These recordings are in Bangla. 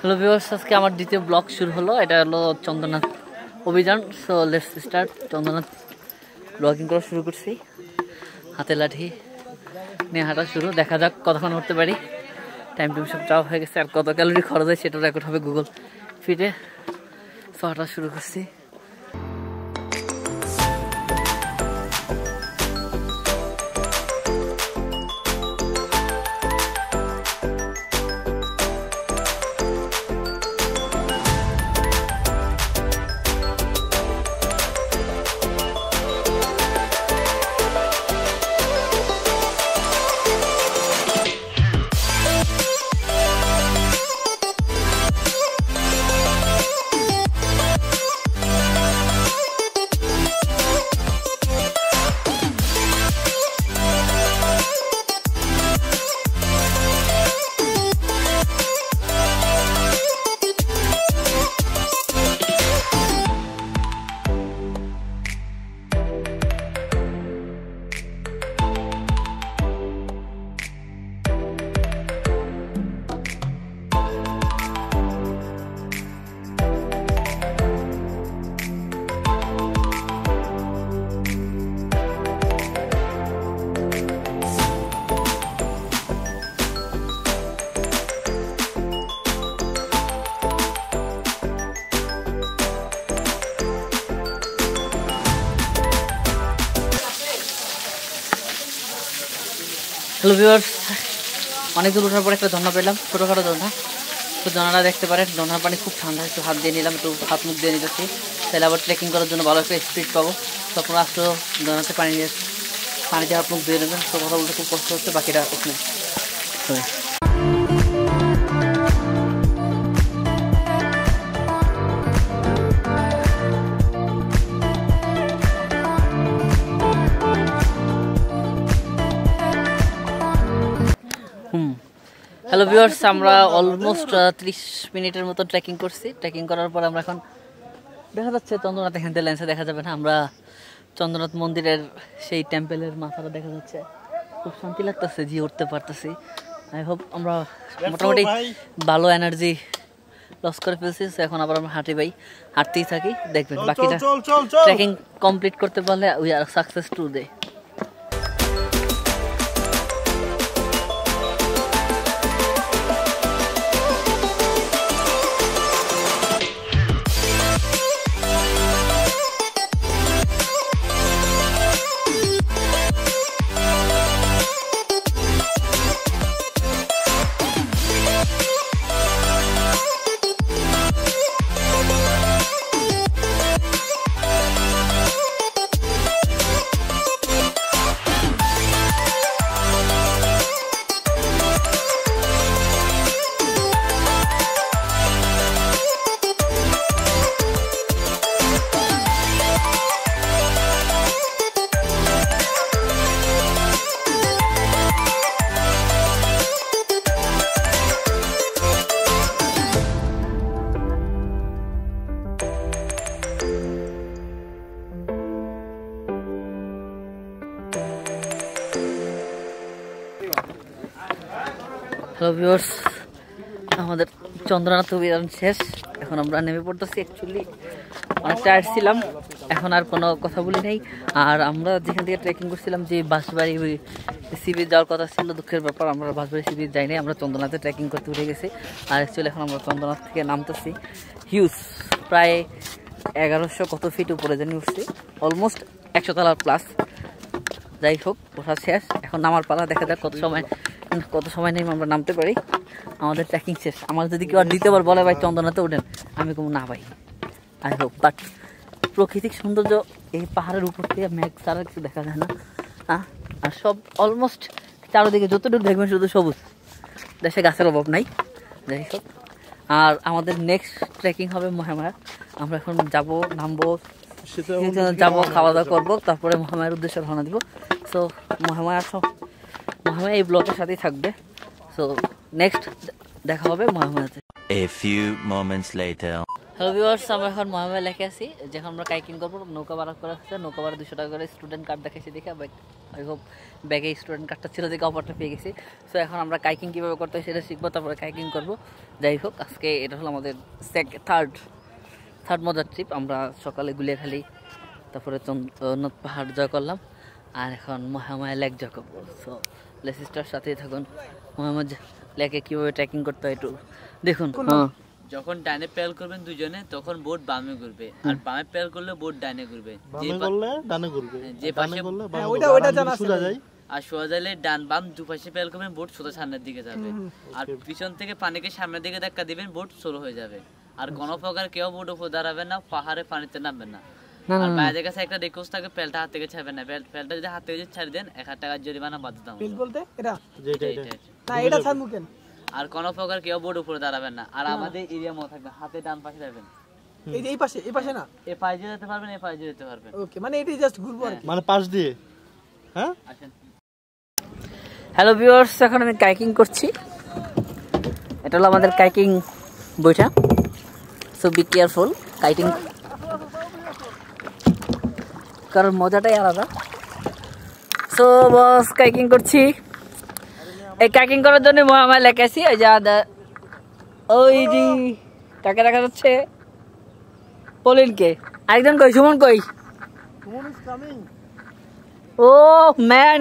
হ্যালো ভিউয়ার্স, আজকে আমার দ্বিতীয় ব্লগ শুরু হলো। এটা হলো চন্দ্রনাথ অভিযান। So let's start. Chandranath blogging করা শুরু করছি, হাতে লাঠি নিয়ে হাঁটা শুরু। দেখা যাক কতক্ষণ উঠতে পারি। টাইম টুম সব চাওয়া হয়ে গেছে, আর কত ক্যালোরি খরচ হয় সেটা রেকর্ড হবে গুগল ফিটে। সো হাঁটা শুরু করছি। হ্যালো ভিউয়ার্স, অনেক দূর ওঠার পর একটা ঝর্ণা পেলাম, ছোটোখাটো ঝর্ণা। তো ঝর্ণাটা দেখতে পারেন, ঝর্ণার পানি খুব ঠান্ডা। একটু হাত দিয়ে নিলাম, একটু হাত মুখ দিয়ে নিতেছি, তাহলে আবার ট্রেকিং করার জন্য ভালো একটা স্পিড পাবো। তখন আসলেও ঝর্ণাতে পানিতে হাত মুখ দিয়ে নেবেন। তো কথা বলতে খুব কষ্ট হচ্ছে, বাকিটা ওখানে হ্যালো ভিউয়ার্স, আমরা অলমোস্ট 30 মিনিটের মতো ট্রেকিং করছি। ট্রেকিং করার পর আমরা এখন দেখা যাচ্ছে চন্দ্রনাথ, এখান থেকে লেন্সে দেখা যাবে না, আমরা চন্দ্রনাথ মন্দিরের সেই টেম্পেলের মাথাটা দেখা যাচ্ছে। খুব শান্তি লাগতেছে, জি উঠতে পারতেছি। আই হোপ আমরা মোটামুটি ভালো এনার্জি লস করে ফেলছি। এখন আবার আমরা হাঁটতেই থাকি, দেখবেন বাকিটা ট্রেকিং কমপ্লিট করতে পারলে we are success today. Hello viewers, আমাদের চন্দ্রনাথ অভিযান শেষ। এখন আমরা নেমে পড়তেছি। অ্যাকচুয়ালি অনেক টায়ার্ড ছিলাম, এখন আর কোনো কথা বলি নাই। আর আমরা যেখান থেকে ট্রেকিং করছিলাম, যে বাঁশবাড়ি সি বিচ যাওয়ার কথা ছিল, দুঃখের ব্যাপার আমরা বাঁশবাড়ি সি বিচ যাইনি, আমরা চন্দ্রনাথে ট্রেকিং করতে উঠে গেছি। আর অ্যাকচুয়ালি এখন আমরা চন্দ্রনাথ থেকে নামতেছি। হিউজ, প্রায় 1100 কত ফিট উপরে জানি উঠছি, অলমোস্ট 100 তলা প্লাস। যাই হোক, ওঠা শেষ, এখন নামার পালা। দেখা যাক কত সময় নেই আমরা নামতে পারি। আমাদের ট্রেকিং শেষ। আমার যদি কেউ আর দ্বিতীয়বার বলে ভাই চন্দ্রনাথে ওঠেন, আমি কোনো না ভাই। I hope. বাট প্রাকৃতিক সৌন্দর্য, এই পাহাড়ের উপর থেকে মেঘ ছাড়া কিছু দেখা যায় না। আর সব অলমোস্ট চারোদিকে যতটুকু দেখবেন শুধু সবুজ, দেশে গাছের অভাব নাই। যাই হোক, আর আমাদের নেক্সট ট্রেকিং হবে মহামায়া। আমরা এখন নামবো, খাওয়া দাওয়া করবো, তারপরে মহামায়ার উদ্দেশ্যে রওনা দিব। সো মহামায়া এই ব্লগের সাথেই থাকবে। সো নেক্সট দেখা হবে মহামায়াতে। A few moments later. Hello viewers, আমরা এখন মহামায়া লেকে আছি, যেখানে আমরা কাইকিং করবো। নৌকা ভাড়া করা হচ্ছে, নৌকা ভাড়া 200 টাকা করে। স্টুডেন্ট কার্ড দেখাইছি দেখে আই হোপ ব্যাগে স্টুডেন্ট কার্ডটা ছিল দেখে অফারটা পেয়ে গেছি। সো এখন আমরা কাইকিং কীভাবে করতে হয় সেটা শিখবো, তারপরে কাইকিং করবো। যাই হোক, আজকে এটা হলো আমাদের থার্ড মজার ট্রিপ। আমরা সকালে গুলিয়াখালী, তারপরে চন্দ্রনাথ পাহাড় জয় করলাম, আর এখন মহামায়া লেক জয় করবো। সো লেসিস্টার সাথেই থাকুন। মহামায়া লেকে কীভাবে ট্রেকিং করতে হয় একটু দেখুন। যখন ডানে পেল করবেন দুজনে, তখন বোট বামে ঘুরবে, আর বামে পেল করলে বোট ডানে ঘুরবে। যে করলে ডানে ঘুরবে, যে পাশে করলে বামে। ওইটা জানা আছে। আর সোজা যাইলে ডান বাম দুপাশে পেল করবেন, বোট সোজা সামনের দিকে যাবে। আর পিছন থেকে পানিকে সামনের দিকে ধাক্কা দিবেন, বোট স্লো হয়ে যাবে। আর কোনো প্রকার কেউ বোট উপর দাঁড়াবেন না, পাহাড়ে পানিতে নামবেন না। আর বাইরের কাছে একটা রিকোয়েস্ট থাকে, পেলটা হাত থেকে ছাড়বেন না। পেলটা যদি হাত থেকে ছাড়ি দেন 1000 টাকা জরিমানা বাধ্যতামূলক। পেল বলতে এটা না, এটা ছাড়মু কেন? আর কোনো প্রকার কেউ বোর্ড উপরে দাঁড়াবেন না। আর আমাদের এরিয়া মতো থাকবে, হাতে ডান পাশে যাবেন। এই পাশে না, এই পাশে যেতে পারবেন, এই পাশে যেতে পারবেন। ওকে, মানে এটাই জাস্ট ঘুরবো আর কি, মানে পাশ দিয়ে। হ্যাঁ, আসেন। হ্যালো ভিউয়ার্স, এখন আমি কাইকিং করছি। এটা হলো আমাদের কাইকিং বইটা। সো বি কেয়ারফুল কাইটিং, কারণ মজাটাই আলাদা। সো বস, কাইকিং করছি। এই কাইকিং করার জন্য মহামায়া লেকে আছি। ওই যে ওই যে কাকে দেখা যাচ্ছে, পলিনকে। আরেকজন কই, সুমন কই? ও ম্যান,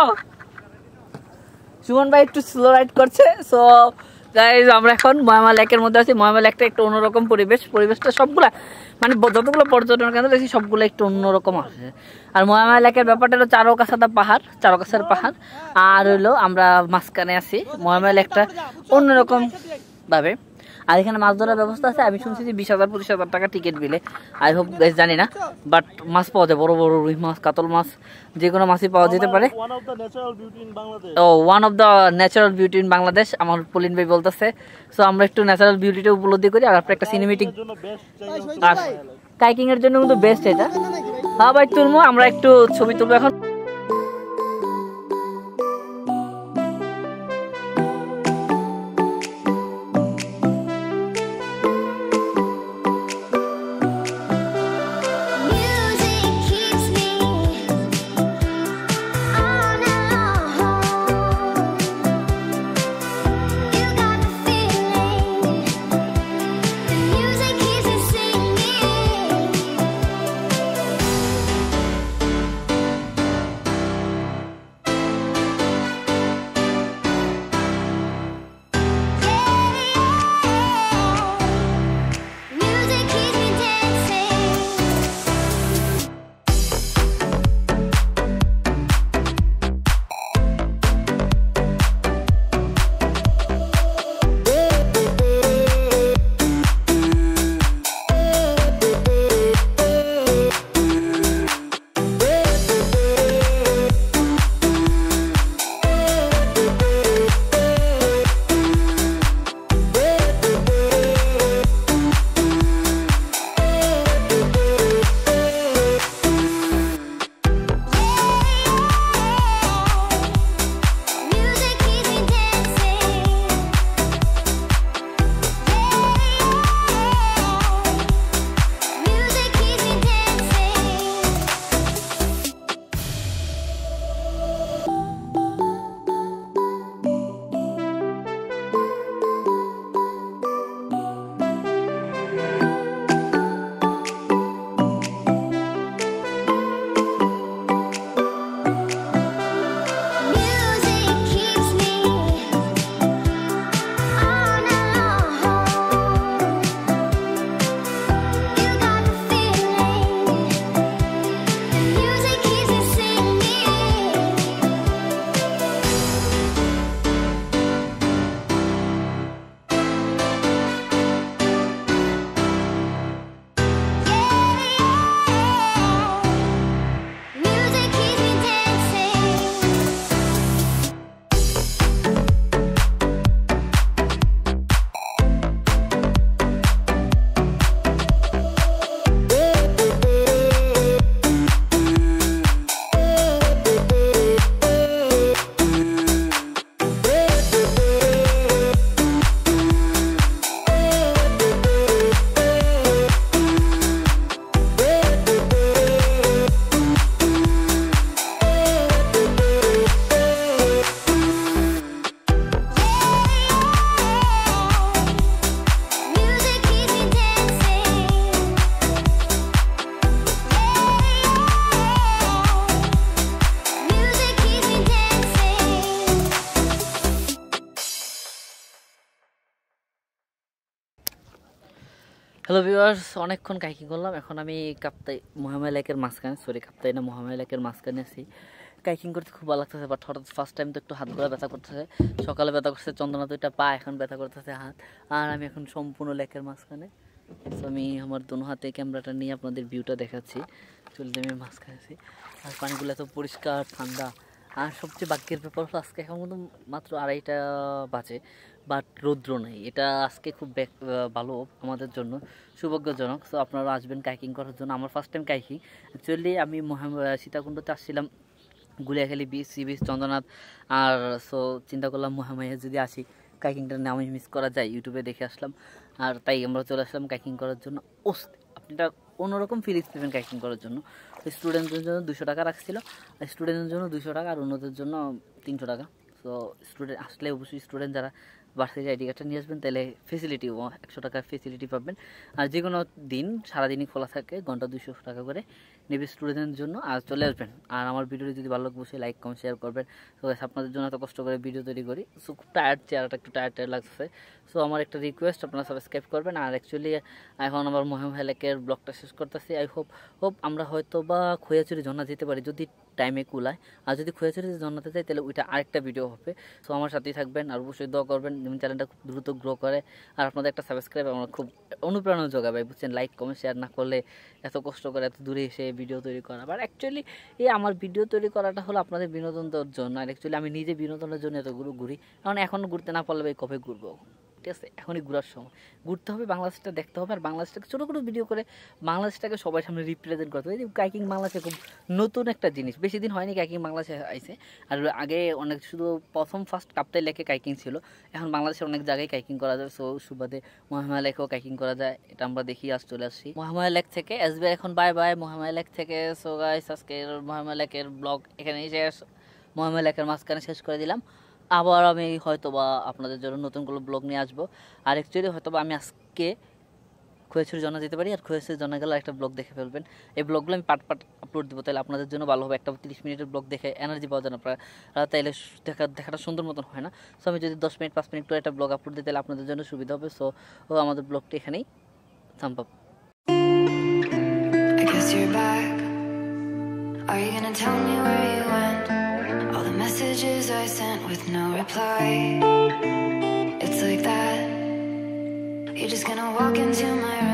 সুমন ভাই একটু স্লো রাইড করছে। সো গাইজ, আমরা এখন মহামায়া লেকের মধ্যে আছি। মহামায়া লেকটা একটু অন্যরকম পরিবেশটা সবগুলা, মানে যতগুলো পর্যটন কেন্দ্র দেখছি সবগুলো একটু অন্যরকম আছে। আর মহামায়া লেকের ব্যাপারটা হলো চারকাছাদা পাহাড়, চারকাছার পাহাড়। আর হইলো আমরা মাঝখানে আছি। মহামায়া লেকটা অন্যরকম ভাবে। আর এখানে মাছ ধরার ব্যবস্থা আছে। আমি শুনছি যে 20,000-25,000 টাকা টিকিট বিলে। আই হোপ গাইজ, জানি না, বাট মাছ পাওয়া যায়, বড় বড় রুই মাছ, কাতল মাছ, যে কোনো মাছই পাওয়া যেতে পারে। ও, one of the natural beauty in Bangladesh, আমার পলিন ভাই বলতেছে। সো আমরা একটু ন্যাচারাল বিউটিটা উপলব্ধি করি, আর আপনার একটা সিনেমেটিক কাইকিং এর জন্য কিন্তু বেস্ট এটা। হ্যাঁ ভাই, তুলবো, আমরা একটু ছবি তুলবো এখন। হ্যালো ভিউয়ার্স, অনেকক্ষণ কাইকিং করলাম। এখন আমি কাপ্তাই মহামায়া লেকের মাঝখানে, কাপ্তাই না মহামায়া লেকের মাঝখানে আছি। কাইকিং করতে খুব ভালো লাগতেছে, বাট হঠাৎ ফার্স্ট টাইম তো একটু হাতগুলো ব্যথা করতেছে। সকালে ব্যথা করছে চন্দ্রনাথ, ওইটা পা, এখন ব্যথা করতেছে হাত। আর আমি এখন সম্পূর্ণ লেকের মাঝখানে। তো আমি আমার দোনো হাতে ক্যামেরাটা নিয়ে আপনাদের ভিউটা দেখাচ্ছি। চলতে আমি মাঝখানে আছি, আর পানিগুলো এত পরিষ্কার ঠান্ডা। আর সবচেয়ে ভাগ্যের ব্যাপার হলো আজকে এখন কিন্তু মাত্র 2:30 বাজে, বাট রৌদ্র নেই। এটা আজকে খুব ভালো আমাদের জন্য, সৌভাগ্যজনক। সো আপনারা আসবেন কাইকিং করার জন্য। আমার ফার্স্ট টাইম কাইকিং। অ্যাকচুয়ালি আমি সীতাকুণ্ডতে আসছিলাম, Guliakhali beach, sea beach, Chandranath. আর সো চিন্তা করলাম মহামায়া যদি আসি, কাইকিংটার নাম আমি মিস করা যায়, ইউটিউবে দেখে আসলাম। আর তাই আমরা চলে আসলাম কাইকিং করার জন্য। আপনিটা অন্যরকম ফিলিংস পেবেন কাইকিং করার জন্য। স্টুডেন্টদের জন্য 200 টাকা রাখছিল, স্টুডেন্টদের জন্য 200 টাকা, আর অন্যদের জন্য 300 টাকা। সো স্টুডেন্ট আসলে অবশ্যই স্টুডেন্ট যারা ভার্সিটি আইডি কার্ডটা নিয়ে আসবেন, তাহলে ফেসিলিটি 100 টাকার ফেসিলিটি পাবেন। আর যে কোনো দিন সারাদিনই খোলা থাকে, ঘন্টা 200 টাকা করে নেবে স্টুডেন্টের জন্য। আর চলে আসবেন। আর আমার ভিডিওটি যদি ভালো লাগে অবশ্যই লাইক কমেন্ট শেয়ার করবেন। তো আপনাদের জন্য এত কষ্ট করে ভিডিও তৈরি করি। সো খুব টায়ার্ড, চেহারাটা একটু টায়ার্ড লাগছে। সো আমার একটা রিকোয়েস্ট, আপনারা সাবস্ক্রাইব করবেন। আর অ্যাকচুয়ালি এখন আমার মহামায়া লেকের ব্লগটা শেষ করতেছি। আই হোপ আমরা হয়তো বা খৈয়াচুরি ঝর্ণা যেতে পারি যদি টাইমে কুলায়। আর যদি খৈয়াচুরি ঝর্ণাতে যাই তাহলে ওইটা আরেকটা ভিডিও হবে। সো আমার সাথেই থাকবেন, আর অবশ্যই দোয়া করবেন যেমন চ্যানেলটা খুব দ্রুত গ্রো করে। আর আপনাদের একটা সাবস্ক্রাইব আমার খুব অনুপ্রেরণা যোগাবে, বুঝছেন। লাইক কমেন্ট শেয়ার না করলে এত কষ্ট করে এত দূরে এসে ভিডিও তৈরি করা। আর অ্যাকচুয়ালি এই আমার ভিডিও তৈরি করাটা হলো আপনাদের বিনোদন দেওয়ার জন্য। আর অ্যাকচুয়ালি আমি নিজে বিনোদনের জন্য এতগুলো ঘুরি, কারণ এখনও ঘুরতে না পারলে কবে ঘুরবো, ঠিক আছে। এখনই ঘোরার সময়, ঘুরতে হবে, বাংলাদেশটা দেখতে হবে। আর বাংলাদেশটাকে ছোটো ছোটো ভিডিও করে বাংলাদেশটাকে সবার সামনে রিপ্রেজেন্ট করতে হবে। কাইকিং বাংলাদেশে খুব নতুন একটা জিনিস, বেশি দিন হয়নি কাইকিং বাংলাদেশে আইছে। আর আগে অনেক শুধু ফার্স্ট কাপ্তাই লেকে কাইকিং ছিল, এখন বাংলাদেশের অনেক জায়গায় কাইকিং করা যায়। সো সুবাদে মহামায়া লেকেও কাইকিং করা যায়, এটা আমরা দেখি। আজ চলে আসছি মহামায়া লেক থেকে। আসবে এখন বাই বাই মহামায়া লেক থেকে। সো গাইস, আজকের মহামায়া লেকের ব্লগ এখানেই শেষ। মহামায়া লেকের মাঝখানে শেষ করে দিলাম। আবার আমি হয়তো বা আপনাদের জন্য নতুন কোনো ব্লগ নিয়ে আসবো। আর অ্যাকচুয়ালি হয়তো বা আমি আজকে খৈয়াছড়ি ঝর্ণা যেতে পারি, আর খৈয়াছড়ি ঝর্ণা গেলে একটা ব্লগ দেখে ফেলবেন। এই ব্লগগুলো আমি পার্ট আপলোড দেবো, তাহলে আপনাদের জন্য ভালো হবে। একটা 30 মিনিটের ব্লগ দেখে এনার্জি পাওয়া যায় না আপনারা, তাইলে দেখাটা সুন্দর মতন হয় না। সো আমি যদি 10 মিনিট 5 মিনিট করে একটা ব্লগ আপলোড দিই, তাহলে আপনাদের জন্য সুবিধা হবে। সো আমাদের ব্লগটি এখানেই thumb up. Are you gonna tell me where you went? All the messages I sent with no reply. It's like that. You're just gonna walk into my room.